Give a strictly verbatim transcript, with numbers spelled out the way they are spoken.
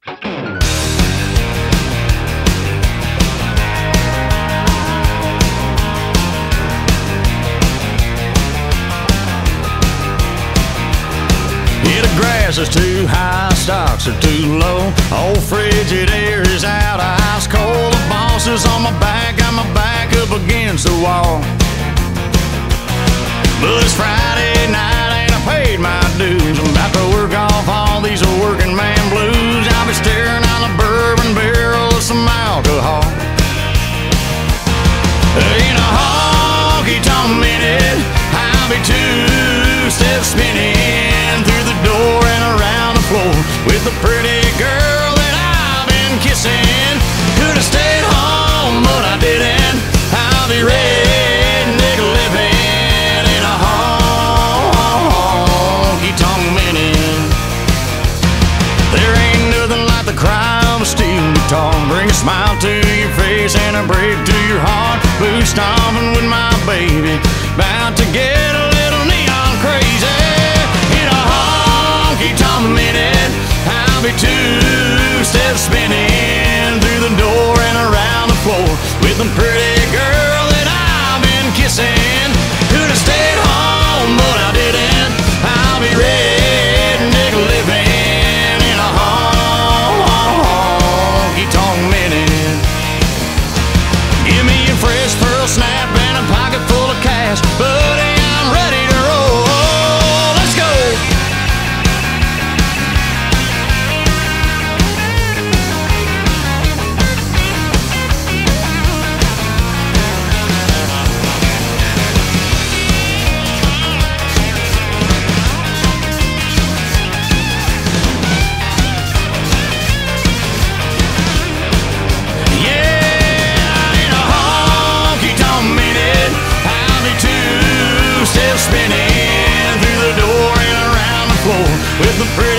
Yeah, the grass is too high, stocks are too low. Old frigid air is out, ice cold. The boss is on my back, got my back up against the wall. But it's Friday night and I paid my dues. I'm about to work off all these working man blues. I'll be staring on a bourbon barrel of some alcohol. In a honky-tonk minute, I'll be two steps spinning through the door and around the floor with the pretty girl that I've been kissing. Could've stayed home, but I didn't. I'll be redneck living in a honky-tonk minute. There ain't nothing like the cry of a steel guitar. Bring a smile to your face and a break to your heart. Boot stomping with my baby, about to get a little neon crazy. In a honky-tonk minute, I'll be two steps spinning through the door and around the floor with the pretty girl that I've been kissing. Could've stayed home, but I didn't. I'll be redneck living in a honky-tonk minute. Give me a fresh pearl snap and a pocket full of cash, buddy, I'm ready to roll. Let's go. Spinning through the door and around the floor with the pretty